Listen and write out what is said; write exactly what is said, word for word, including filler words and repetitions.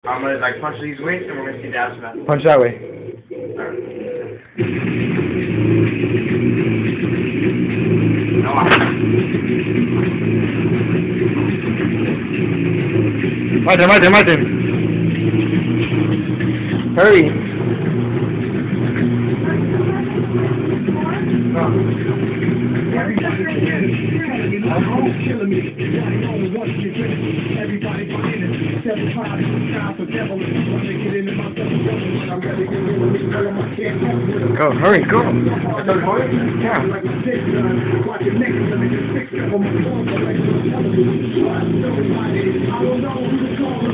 I'm gonna like punch these weights and we're gonna see the aftermath. Punch that way. No, Martin, Martin, Martin. Hurry. Go, hurry, go. Yeah.